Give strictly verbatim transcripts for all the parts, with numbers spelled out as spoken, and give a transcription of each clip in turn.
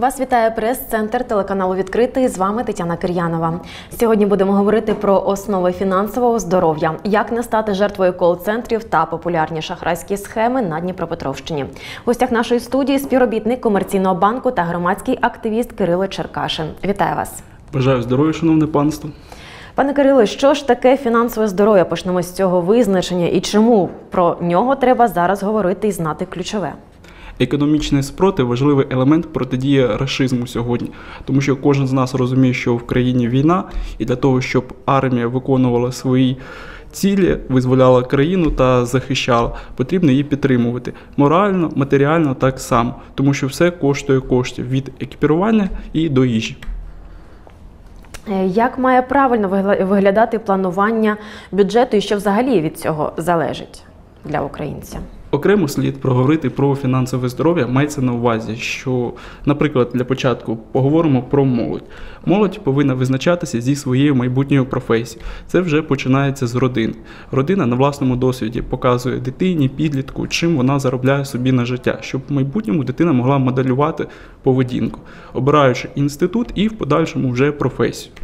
Вас вітає прес-центр телеканалу «Відкритий». З вами Тетяна Кир'янова. Сьогодні будемо говорити про основи фінансового здоров'я, як не стати жертвою кол-центрів та популярні шахрайські схеми на Дніпропетровщині. В гостях нашої студії співробітник комерційного банку та громадський активіст Кирило Черкашин. Вітаю вас. Бажаю здоров'я, шановне панство. Пане Кирило, що ж таке фінансове здоров'я? Почнемо з цього визначення і чому про нього треба зараз говорити і знати ключове? Економічний спротив – важливий елемент протидії рашизму сьогодні, тому що кожен з нас розуміє, що в країні війна, і для того, щоб армія виконувала свої цілі, визволяла країну та захищала, потрібно її підтримувати. Морально, матеріально так само, тому що все коштує коштів, від екіпірування і до їжі. Як має правильно виглядати планування бюджету і що взагалі від цього залежить для українця? Окремо слід проговорити про фінансове здоров'я. Мається на увазі, що, наприклад, для початку поговоримо про молодь. Молодь повинна визначатися зі своєю майбутньою професією. Це вже починається з родини. Родина на власному досвіді показує дитині, підлітку, чим вона заробляє собі на життя, щоб в майбутньому дитина могла моделювати поведінку, обираючи інститут і в подальшому вже професію.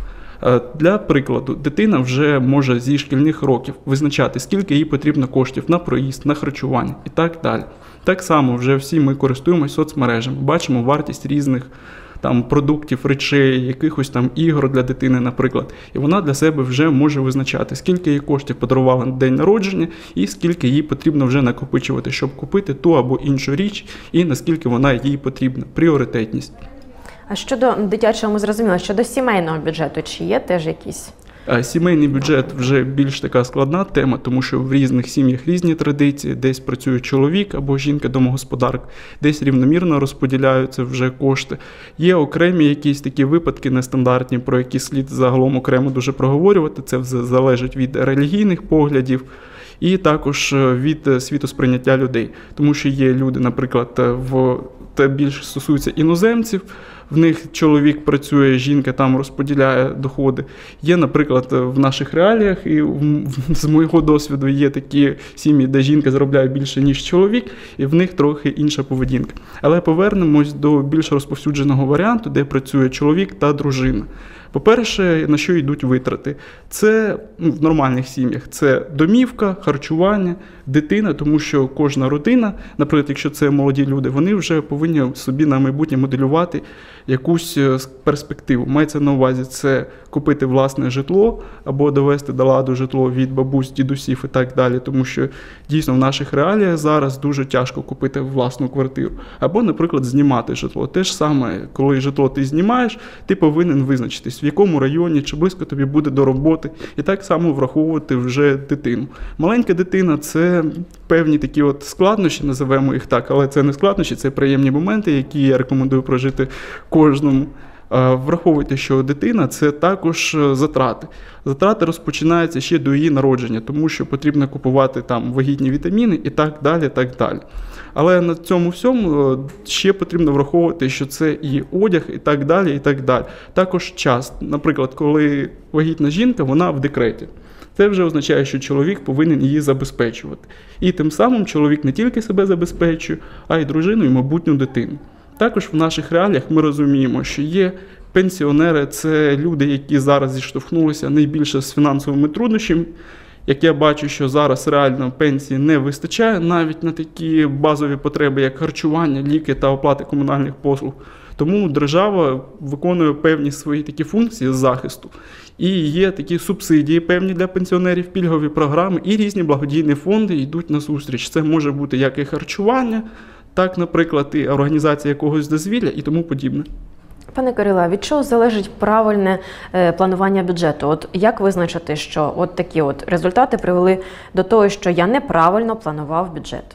Для прикладу, дитина вже може зі шкільних років визначати, скільки їй потрібно коштів на проїзд, на харчування і так далі. Так само вже всі ми користуємося соцмережами, бачимо вартість різних там продуктів, речей, якихось там ігор для дитини, наприклад. І вона для себе вже може визначати, скільки їй коштів подарували на день народження і скільки їй потрібно вже накопичувати, щоб купити ту або іншу річ, і наскільки вона їй потрібна. Пріоритетність. А щодо дитячого ми зрозуміли, щодо сімейного бюджету, чи є теж якісь? Сімейний бюджет вже більш така складна тема, тому що в різних сім'ях різні традиції, десь працює чоловік або жінка-домогосподарка, десь рівномірно розподіляються вже кошти. Є окремі якісь такі випадки нестандартні, про які слід загалом окремо дуже проговорювати, це залежить від релігійних поглядів і також від світосприйняття людей. Тому що є люди, наприклад, в те більше стосується іноземців, в них чоловік працює, жінка там розподіляє доходи. Є, наприклад, в наших реаліях, і з моєго досвіду є такі сім'ї, де жінка заробляє більше, ніж чоловік, і в них трохи інша поведінка. Але повернемось до більш розповсюдженого варіанту, де працює чоловік та дружина. По-перше, на що йдуть витрати? Це ну, в нормальних сім'ях. Це домівка, харчування, дитина, тому що кожна родина, наприклад, якщо це молоді люди, вони вже повинні собі на майбутнє моделювати якусь перспективу. Мається на увазі це купити власне житло або довести до ладу житло від бабусь, дідусів і так далі, тому що дійсно в наших реаліях зараз дуже тяжко купити власну квартиру. Або, наприклад, знімати житло. Те ж саме, коли житло ти знімаєш, ти повинен визначитись, в якому районі, чи близько тобі буде до роботи, і так само враховувати вже дитину. Маленька дитина – це певні такі от складнощі, називаємо їх так, але це не складнощі, це приємні моменти, які я рекомендую прожити кожному. Враховуйте, що дитина – це також затрати. Затрати розпочинаються ще до її народження, тому що потрібно купувати там вагітні вітаміни і так далі, так далі. Але на цьому всьому ще потрібно враховувати, що це і одяг, і так далі, і так далі. Також час. Наприклад, коли вагітна жінка, вона в декреті. Це вже означає, що чоловік повинен її забезпечувати. І тим самим чоловік не тільки себе забезпечує, а й дружину, і майбутню дитину. Також в наших реаліях ми розуміємо, що є пенсіонери, це люди, які зараз зіштовхнулися найбільше з фінансовими труднощами. Як я бачу, що зараз реально пенсії не вистачає навіть на такі базові потреби, як харчування, ліки та оплати комунальних послуг. Тому держава виконує певні свої такі функції з захисту. І є такі субсидії певні для пенсіонерів, пільгові програми, і різні благодійні фонди йдуть на зустріч. Це може бути як і харчування, так, наприклад, і організація якогось дозвілля і тому подібне. Пане Кирило, від чого залежить правильне е, планування бюджету? От як визначити, що от такі от результати привели до того, що я неправильно планував бюджет?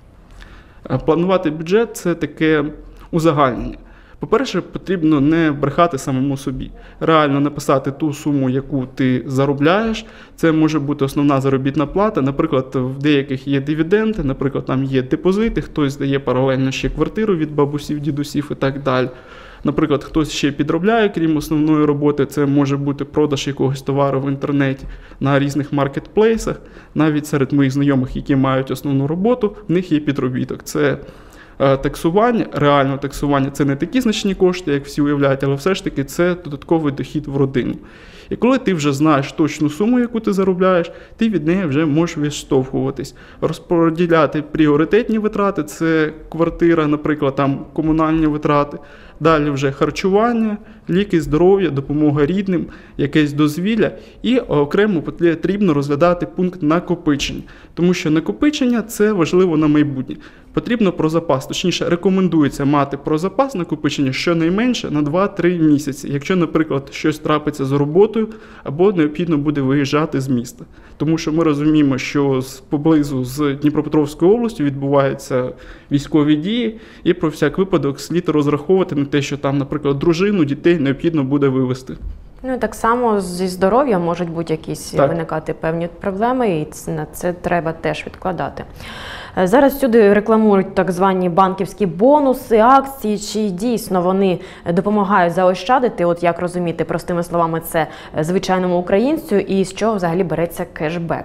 Планувати бюджет – це таке узагальнення. По-перше, потрібно не брехати самому собі. Реально написати ту суму, яку ти заробляєш. Це може бути основна заробітна плата. Наприклад, в деяких є дивіденди, наприклад, там є депозити, хтось дає паралельно ще квартиру від бабусів, дідусів і так далі. Наприклад, хтось ще підробляє, крім основної роботи, це може бути продаж якогось товару в інтернеті на різних маркетплейсах. Навіть серед моїх знайомих, які мають основну роботу, в них є підробіток. Це таксування, реально таксування – це не такі значні кошти, як всі уявляють, але все ж таки це додатковий дохід в родину. І коли ти вже знаєш точну суму, яку ти заробляєш, ти від неї вже можеш відштовхуватись. Розподіляти пріоритетні витрати – це квартира, наприклад, там комунальні витрати. Далі вже харчування, ліки, здоров'я, допомога рідним, якесь дозвілля. І окремо потрібно розглядати пункт накопичення. Тому що накопичення – це важливо на майбутнє. Потрібно про запас, точніше, рекомендується мати про запас накопичення щонайменше на два-три місяці, якщо, наприклад, щось трапиться з роботою або необхідно буде виїжджати з міста. Тому що ми розуміємо, що поблизу з Дніпропетровською областю відбуваються військові дії, і про всяк випадок слід розраховувати на те, що там, наприклад, дружину, дітей необхідно буде вивезти. Ну і так само зі здоров'ям можуть бути якісь Так. виникати певні проблеми, і на це треба теж відкладати. Зараз всюди рекламують так звані банківські бонуси, акції. Чи дійсно вони допомагають заощадити? От як розуміти простими словами це звичайному українцю, і з чого взагалі береться кешбек?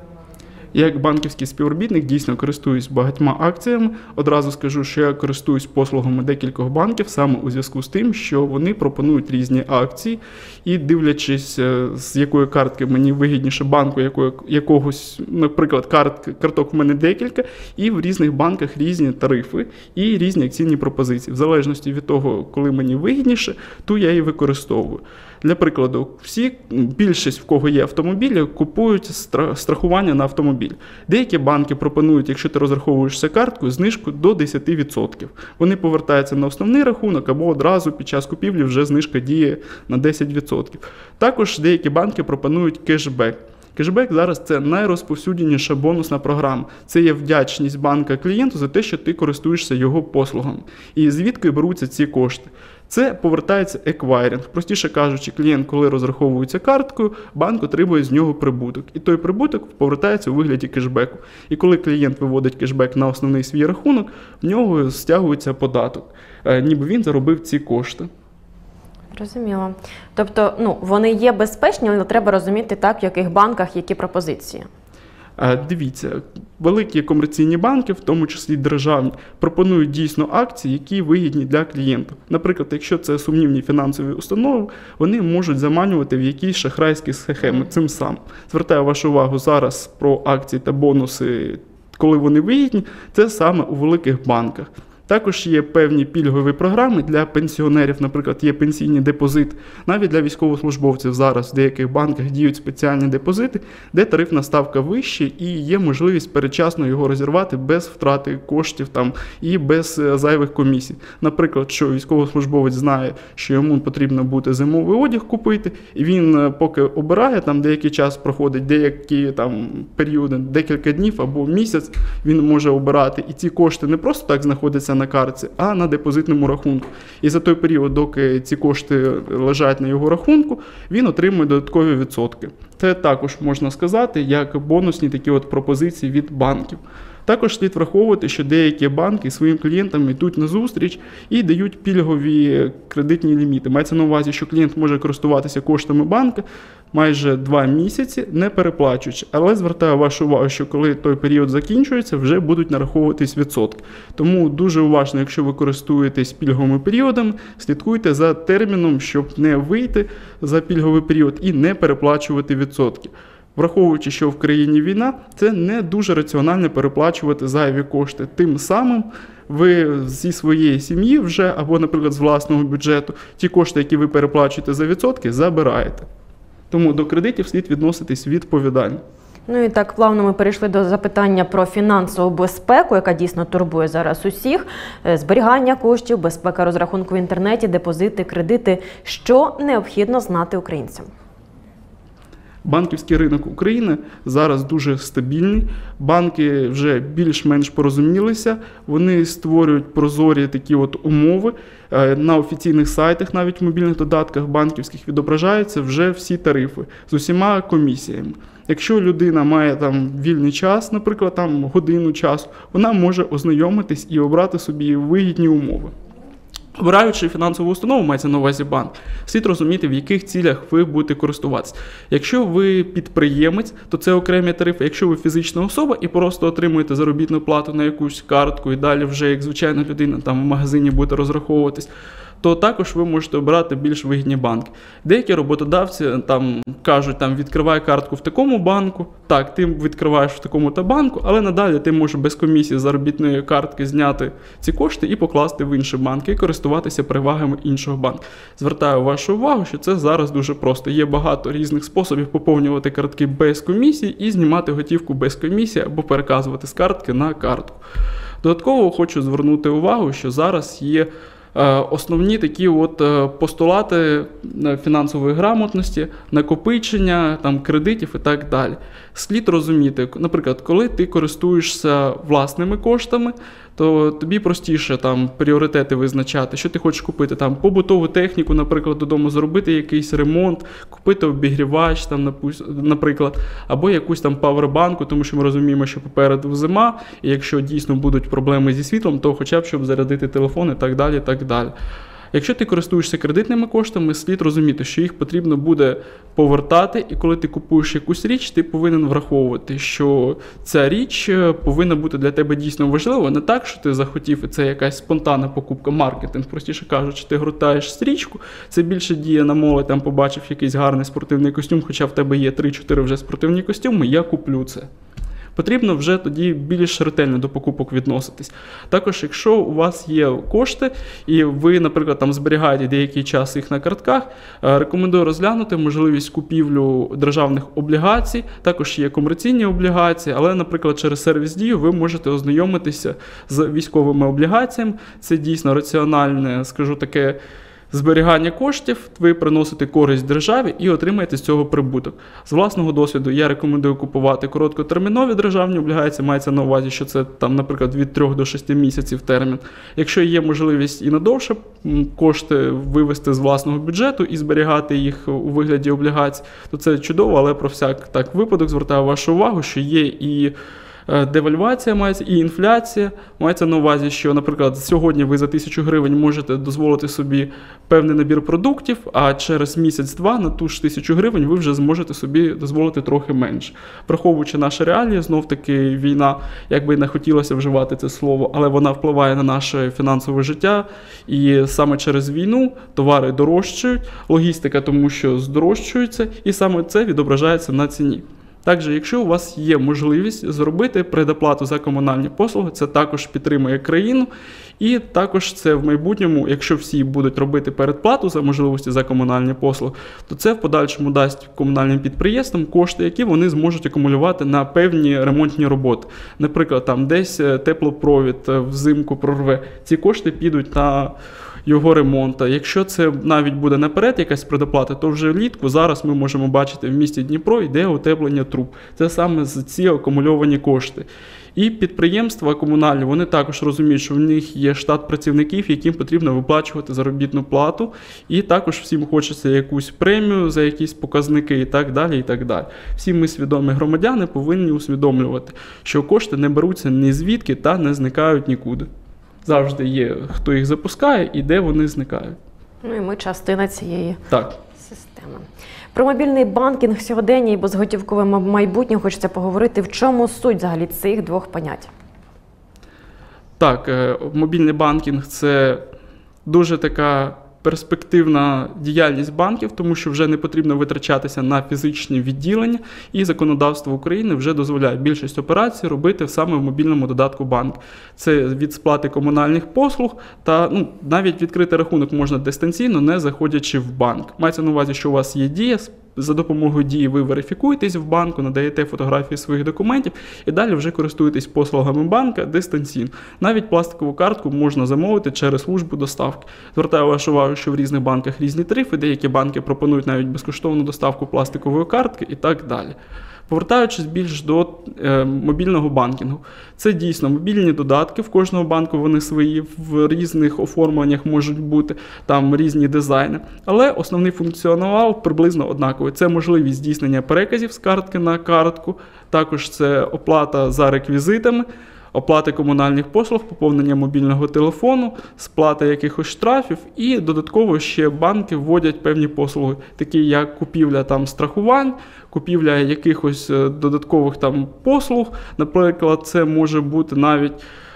Як банківський співробітник дійсно користуюсь багатьма акціями. Одразу скажу, що я користуюсь послугами декількох банків саме у зв'язку з тим, що вони пропонують різні акції. І дивлячись, з якої картки мені вигідніше банку, якої, якогось, наприклад, карт, карток в мене декілька, і в різних банках різні тарифи і різні акційні пропозиції. В залежності від того, коли мені вигідніше, то я і використовую. Для прикладу, всі, більшість, в кого є автомобілі, купують страхування на автомобіль. Деякі банки пропонують, якщо ти розраховуєшся карткою, знижку до десять відсотків. Вони повертаються на основний рахунок або одразу під час купівлі вже знижка діє на десять відсотків. Також деякі банки пропонують кешбек. Кешбек зараз це найрозповсюдженіша бонусна програма. Це є вдячність банка клієнту за те, що ти користуєшся його послугами. І звідки беруться ці кошти? Це повертається еквайринг. Простіше кажучи, клієнт, коли розраховується карткою, банк отримує з нього прибуток. І той прибуток повертається у вигляді кешбеку. І коли клієнт виводить кешбек на основний свій рахунок, в нього стягується податок. Ніби він заробив ці кошти. Розуміло. Тобто, ну, вони є безпечні, але треба розуміти так, в яких банках які пропозиції. Дивіться, великі комерційні банки, в тому числі державні, пропонують дійсно акції, які вигідні для клієнта. Наприклад, якщо це сумнівні фінансові установи, вони можуть заманювати в якісь шахрайські схеми цим самим. Звертаю вашу увагу зараз про акції та бонуси, коли вони вигідні, це саме у великих банках. Також є певні пільгові програми для пенсіонерів, наприклад, є пенсійний депозит. Навіть для військовослужбовців зараз в деяких банках діють спеціальні депозити, де тарифна ставка вища і є можливість передчасно його розірвати без втрати коштів там, і без зайвих комісій. Наприклад, що військовослужбовець знає, що йому потрібно буде зимовий одяг купити, і він поки обирає, там деякий час проходить, деякі там періоди, декілька днів або місяць, він може обирати. І ці кошти не просто так знаходяться на картці, а на депозитному рахунку. І за той період, доки ці кошти лежать на його рахунку, він отримує додаткові відсотки. Це також можна сказати, як бонусні такі от пропозиції від банків. Також слід враховувати, що деякі банки своїм клієнтам йдуть на зустріч і дають пільгові кредитні ліміти. Мається на увазі, що клієнт може користуватися коштами банку майже два місяці, не переплачуючи. Але звертаю вашу увагу, що коли той період закінчується, вже будуть нараховуватись відсотки. Тому дуже уважно, якщо ви користуєтесь пільговими періодами, слідкуйте за терміном, щоб не вийти за пільговий період і не переплачувати відсотки. Враховуючи, що в країні війна, це не дуже раціонально переплачувати зайві кошти. Тим самим ви зі своєї сім'ї вже, або, наприклад, з власного бюджету, ті кошти, які ви переплачуєте за відсотки, забираєте. Тому до кредитів слід відноситись відповідально. Ну і так, плавно ми перейшли до запитання про фінансову безпеку, яка дійсно турбує зараз усіх. Зберігання коштів, безпека розрахунку в інтернеті, депозити, кредити. Що необхідно знати українцям? Банківський ринок України зараз дуже стабільний, банки вже більш-менш порозумілися, вони створюють прозорі такі от умови, на офіційних сайтах, навіть в мобільних додатках банківських відображаються вже всі тарифи з усіма комісіями. Якщо людина має там вільний час, наприклад, там годину часу, вона може ознайомитись і обрати собі вигідні умови. Обираючи фінансову установу, мається на увазі банк, слід розуміти, в яких цілях ви будете користуватися. Якщо ви підприємець, то це окремі тарифи. Якщо ви фізична особа і просто отримуєте заробітну плату на якусь картку і далі вже, як звичайна людина, там в магазині будете розраховуватись, то також ви можете обирати більш вигідні банки. Деякі роботодавці там кажуть, там, відкривай картку в такому банку, так, ти відкриваєш в такому-то банку, але надалі ти можеш без комісії заробітної картки зняти ці кошти і покласти в інший банк, і користуватися перевагами іншого банку. Звертаю вашу увагу, що це зараз дуже просто. Є багато різних способів поповнювати картки без комісії і знімати готівку без комісії або переказувати з картки на картку. Додатково хочу звернути увагу, що зараз є основні такі от постулати фінансової грамотності, накопичення, там, кредитів і так далі. Слід розуміти, наприклад, коли ти користуєшся власними коштами, то тобі простіше там пріоритети визначати, що ти хочеш купити, там побутову техніку, наприклад, додому зробити якийсь ремонт, купити обігрівач, там, наприклад, або якусь там павербанку, тому що ми розуміємо, що попереду зима, і якщо дійсно будуть проблеми зі світлом, то хоча б щоб зарядити телефон і так далі, і так далі. Якщо ти користуєшся кредитними коштами, слід розуміти, що їх потрібно буде повертати, і коли ти купуєш якусь річ, ти повинен враховувати, що ця річ повинна бути для тебе дійсно важливою. Не так, що ти захотів, і це якась спонтанна покупка, маркетинг, простіше кажучи, ти гортаєш стрічку, це більше діє на молодь, там побачив якийсь гарний спортивний костюм, хоча в тебе є три-чотири вже спортивні костюми, я куплю це. Потрібно вже тоді більш ретельно до покупок відноситись. Також, якщо у вас є кошти, і ви, наприклад, там зберігаєте деякий час їх на картках, рекомендую розглянути можливість купівлю державних облігацій, також є комерційні облігації, але, наприклад, через сервіс Дію ви можете ознайомитися з військовими облігаціями. Це дійсно раціональне, скажу таке, зберігання коштів, ви приносите користь державі і отримаєте з цього прибуток. З власного досвіду я рекомендую купувати короткотермінові державні облігації, мається на увазі, що це, там, наприклад, від трьох до шести місяців термін. Якщо є можливість і надовше кошти вивести з власного бюджету і зберігати їх у вигляді облігацій, то це чудово, але про всяк так випадок звертаю вашу увагу, що є і девальвація мається, і інфляція. Мається на увазі, що, наприклад, сьогодні ви за тисячу гривень можете дозволити собі певний набір продуктів, а через місяць-два на ту ж тисячу гривень ви вже зможете собі дозволити трохи менше. Враховуючи наші реалії, знов-таки війна, як би не хотілося вживати це слово, але вона впливає на наше фінансове життя, і саме через війну товари дорожчають, логістика тому що здорожчується, і саме це відображається на ціні. Також, якщо у вас є можливість зробити предоплату за комунальні послуги, це також підтримує країну, і також це в майбутньому, якщо всі будуть робити передплату за можливості за комунальні послуги, то це в подальшому дасть комунальним підприємствам кошти, які вони зможуть акумулювати на певні ремонтні роботи. Наприклад, там десь теплопровід взимку прорве, ці кошти підуть на його ремонту. Якщо це навіть буде наперед якась предоплата, то вже влітку зараз ми можемо бачити в місті Дніпро йде утеплення труб. Це саме з ці акумульовані кошти. І підприємства комунальні, вони також розуміють, що в них є штат працівників, яким потрібно виплачувати заробітну плату, і також всім хочеться якусь премію за якісь показники і так далі, і так далі. Всі ми свідомі громадяни повинні усвідомлювати, що кошти не беруться ні звідки та не зникають нікуди. Завжди є, хто їх запускає і де вони зникають. Ну і ми частина цієї так. системи. Про мобільний банкінг сьогодення і безготівкове майбутнє хочеться поговорити. В чому суть взагалі цих двох понять? Так, мобільний банкінг – це дуже така перспективна діяльність банків, тому що вже не потрібно витрачатися на фізичні відділення, і законодавство України вже дозволяє більшість операцій робити саме в мобільному додатку банк. Це від сплати комунальних послуг, та ну, навіть відкрити рахунок можна дистанційно, не заходячи в банк. Мається на увазі, що у вас є Дія, за допомогою Дії ви верифікуєтесь в банку, надаєте фотографії своїх документів і далі вже користуєтесь послугами банка дистанційно. Навіть пластикову картку можна замовити через службу доставки. Звертаю вашу увагу, що в різних банках різні тарифи, деякі банки пропонують навіть безкоштовну доставку пластикової картки і так далі. Повертаючись більш до е, мобільного банкінгу. Це дійсно мобільні додатки, в кожного банку вони свої, в різних оформленнях можуть бути, там різні дизайни. Але основний функціонал приблизно однаковий. Це можливість здійснення переказів з картки на картку, також це оплата за реквізитами, оплати комунальних послуг, поповнення мобільного телефону, сплата якихось штрафів, і додатково ще банки вводять певні послуги, такі як купівля там страхувань, купівля якихось додаткових там послуг. Наприклад, це може бути навіть,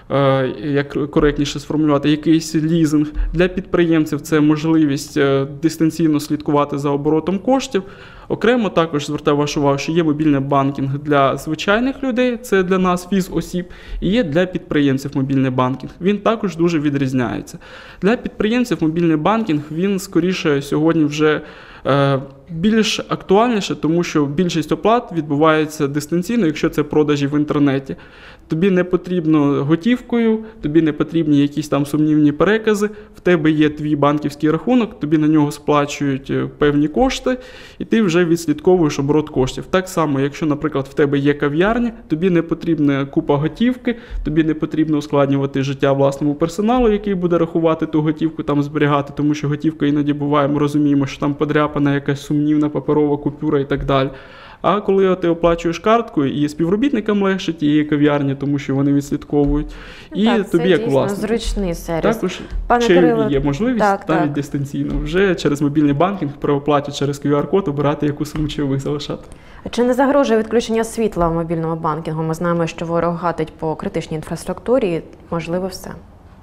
як коректніше сформулювати, якийсь лізинг. Для підприємців це можливість дистанційно слідкувати за оборотом коштів. Окремо також звертаю вашу увагу, що є мобільний банкінг для звичайних людей, це для нас фізосіб, і є для підприємців мобільний банкінг. Він також дуже відрізняється. Для підприємців мобільний банкінг, він скоріше сьогодні вже більш актуальніше, тому що більшість оплат відбувається дистанційно, якщо це продажі в інтернеті. Тобі не потрібно готівкою, тобі не потрібні якісь там сумнівні перекази, в тебе є твій банківський рахунок, тобі на нього сплачують певні кошти, і ти вже відслідковуєш оборот коштів. Так само, якщо, наприклад, в тебе є кав'ярня, тобі не потрібна купа готівки, тобі не потрібно ускладнювати життя власному персоналу, який буде рахувати ту готівку, там зберігати, тому що готівка іноді буває, ми розуміємо, що там подряпана якась сумнівна паперова купюра і так далі. А коли ти оплачуєш карткою, і співробітникам легше тієї кав'ярні, тому що вони відслідковують, і так, тобі це як дійсно власнику. зручний сервіс. Також Пане ще Кирило, є можливість так, навіть так. дистанційно вже через мобільний банкінг при оплаті через кю ар-код обирати, яку суму чайових залишати. Чи не загрожує відключення світла в мобільному банкінгу? Ми знаємо, що ворог гатить по критичній інфраструктурі, можливо, все.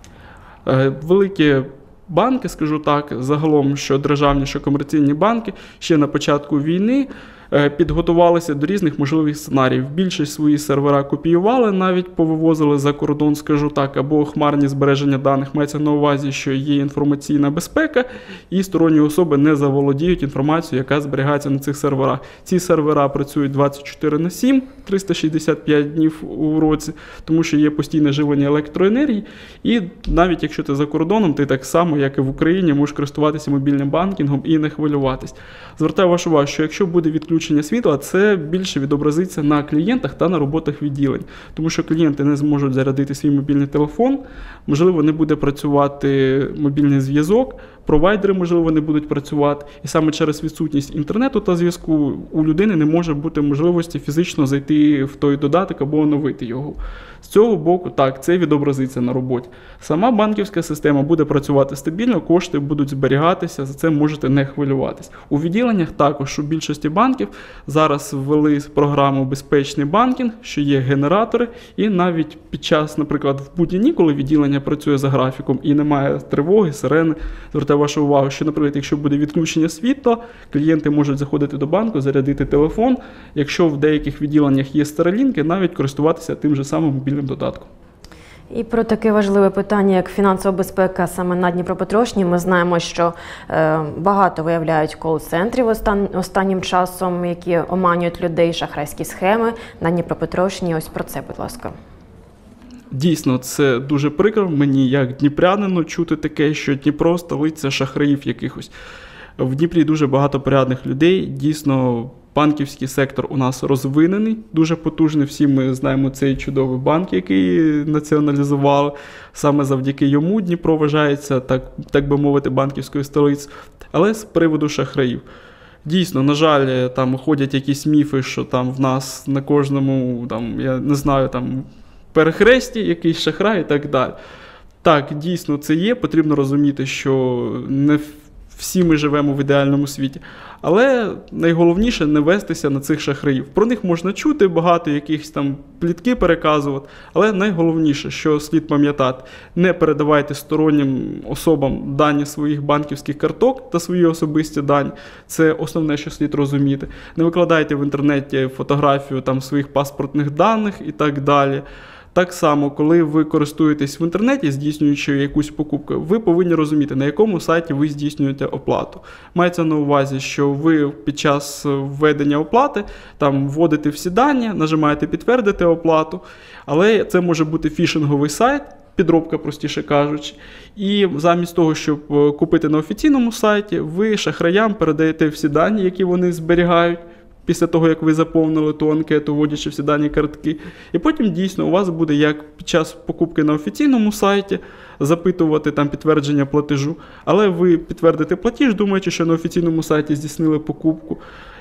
Великі банки, скажу так, загалом, що державні, що комерційні банки, ще на початку війни підготувалися до різних можливих сценаріїв. Більшість свої сервера копіювали, навіть повивозили за кордон, скажу так, або хмарні збереження даних. Мається на увазі, що є інформаційна безпека, і сторонні особи не заволодіють інформацією, яка зберігається на цих серверах. Ці сервера працюють двадцять чотири на сім, триста шістдесят п'ять днів у році, тому що є постійне живлення електроенергії, і навіть якщо ти за кордоном, ти так само, як і в Україні, можеш користуватися мобільним банкінгом і не хвилюватись. Звертаю вашу увагу, що якщо буде відключення Відключення світла, це більше відобразиться на клієнтах та на роботах відділень. Тому що клієнти не зможуть зарядити свій мобільний телефон, можливо, не буде працювати мобільний зв'язок, провайдери, можливо, не будуть працювати. І саме через відсутність інтернету та зв'язку у людини не може бути можливості фізично зайти в той додаток або оновити його. З цього боку, так, це відобразиться на роботі. Сама банківська система буде працювати стабільно, кошти будуть зберігатися, за це можете не хвилюватись. У відділеннях також у більшості банків зараз ввели програму «Безпечний банкінг», що є генератори, і навіть під час, наприклад, в будні дні, коли відділення працює за графіком і немає тривоги, сирени, звертаю вашу увагу, що, наприклад, якщо буде відключення світла, клієнти можуть заходити до банку, зарядити телефон, якщо в деяких відділеннях є старолінки, навіть користуватися тим же самим мобільним додатком. І про таке важливе питання, як фінансова безпека саме на Дніпропетровщині. Ми знаємо, що е, багато виявляють кол-центрів остан, останнім часом, які оманюють людей, шахрайські схеми на Дніпропетровщині. Ось про це, будь ласка. Дійсно, це дуже прикро мені, як дніпрянину, чути таке, що Дніпро – столиця шахраїв якихось. В Дніпрі дуже багато порядних людей, дійсно, банківський сектор у нас розвинений, дуже потужний. Всі ми знаємо цей чудовий банк, який націоналізували. Саме завдяки йому Дніпро вважається, так, так би мовити, банківською столицею. Але з приводу шахраїв. Дійсно, на жаль, там ходять якісь міфи, що там в нас на кожному, там, я не знаю, там, перехресті якийсь шахрай і так далі. Так, дійсно, це є. Потрібно розуміти, що не всі ми живемо в ідеальному світі. Але найголовніше не вестися на цих шахраїв. Про них можна чути, багато якихось там плітки переказувати, але найголовніше, що слід пам'ятати, не передавайте стороннім особам дані своїх банківських карток та свої особисті дані. Це основне, що слід розуміти. Не викладайте в інтернеті фотографію там своїх паспортних даних і так далі. Так само, коли ви користуєтесь в інтернеті, здійснюючи якусь покупку, ви повинні розуміти, на якому сайті ви здійснюєте оплату. Мається на увазі, що ви під час введення оплати там вводите всі дані, нажимаєте «Підтвердити оплату», але це може бути фішинговий сайт, підробка, простіше кажучи. І замість того, щоб купити на офіційному сайті, ви шахраям передаєте всі дані, які вони зберігають, після того, як ви заповнили ту анкету, вводячи всі дані картки. І потім, дійсно, у вас буде, як під час покупки на офіційному сайті, запитувати там підтвердження платежу. Але ви підтвердите платіж, думаючи, що на офіційному сайті здійснили покупку.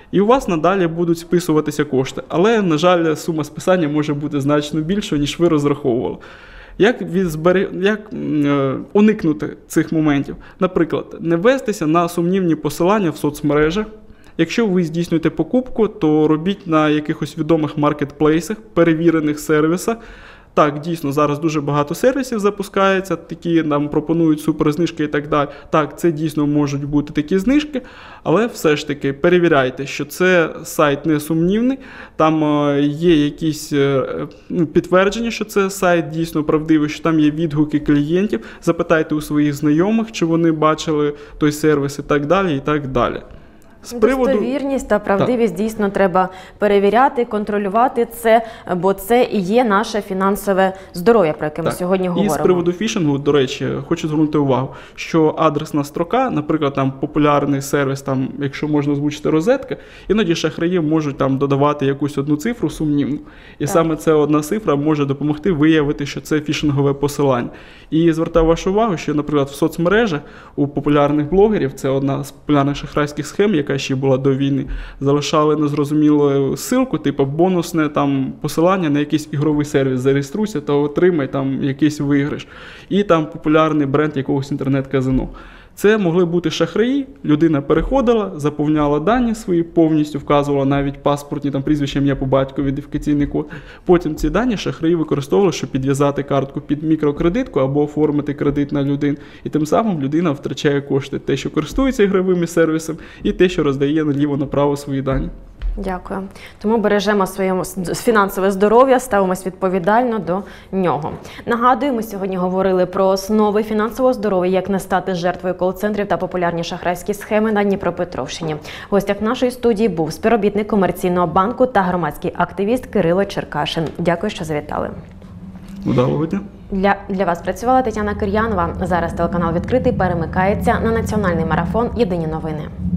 і у вас надалі будуть списуватися кошти. Але, на жаль, сума списання може бути значно більшою, ніж ви розраховували. Як, відзбери... Як е, уникнути цих моментів? Наприклад, не вестися на сумнівні посилання в соцмережах. Якщо ви здійснюєте покупку, то робіть на якихось відомих маркетплейсах, перевірених сервісах. Так, дійсно, зараз дуже багато сервісів запускається, такі нам пропонують суперзнижки і так далі. Так, це дійсно можуть бути такі знижки, але все ж таки перевіряйте, що це сайт не сумнівний, там є якісь ну, підтвердження, що це сайт дійсно правдивий, що там є відгуки клієнтів, запитайте у своїх знайомих, чи вони бачили той сервіс і так далі, і так далі. З приводу... Достовірність та правдивість так. дійсно треба перевіряти, контролювати це, бо це і є наше фінансове здоров'я, про яке ми так. сьогодні говоримо. І з приводу фішингу, до речі, хочу звернути увагу, що адресна строка, наприклад, там популярний сервіс, там, якщо можна озвучити розетка, іноді шахраї можуть там додавати якусь одну цифру сумнівну. І так. саме ця одна цифра може допомогти виявити, що це фішингове посилання. І звертаю вашу увагу, що, наприклад, в соцмережах у популярних блогерів, це одна з популярних шахрайських схем, яка ще була до війни, залишали незрозумілу ссылку, типу бонусне там посилання на якийсь ігровий сервіс, зареєструйся та отримай там якийсь виграш. І там популярний бренд якогось інтернет-казино. Це могли бути шахраї, людина переходила, заповняла дані свої, повністю вказувала навіть паспортні, там прізвище, ім'я по батькові, ідентифікаційний код. Потім ці дані шахраї використовували, щоб підв'язати картку під мікрокредитку або оформити кредит на людину. І тим самим людина втрачає кошти. Те, що користується ігровими сервісами, і те, що роздає наліво-направо свої дані. Дякую. Тому бережемо своє фінансове здоров'я, ставимось відповідально до нього. Нагадую, ми сьогодні говорили про основи фінансового здоров'я, як не стати жертвою кол-центрів та популярні шахрайські схеми на Дніпропетровщині. В гостях нашої студії був співробітник комерційного банку та громадський активіст Кирило Черкашин. Дякую, що завітали. Удалого дня. Для, для вас працювала Тетяна Кир'янова. Зараз телеканал «Відкритий» перемикається на національний марафон «Єдині новини».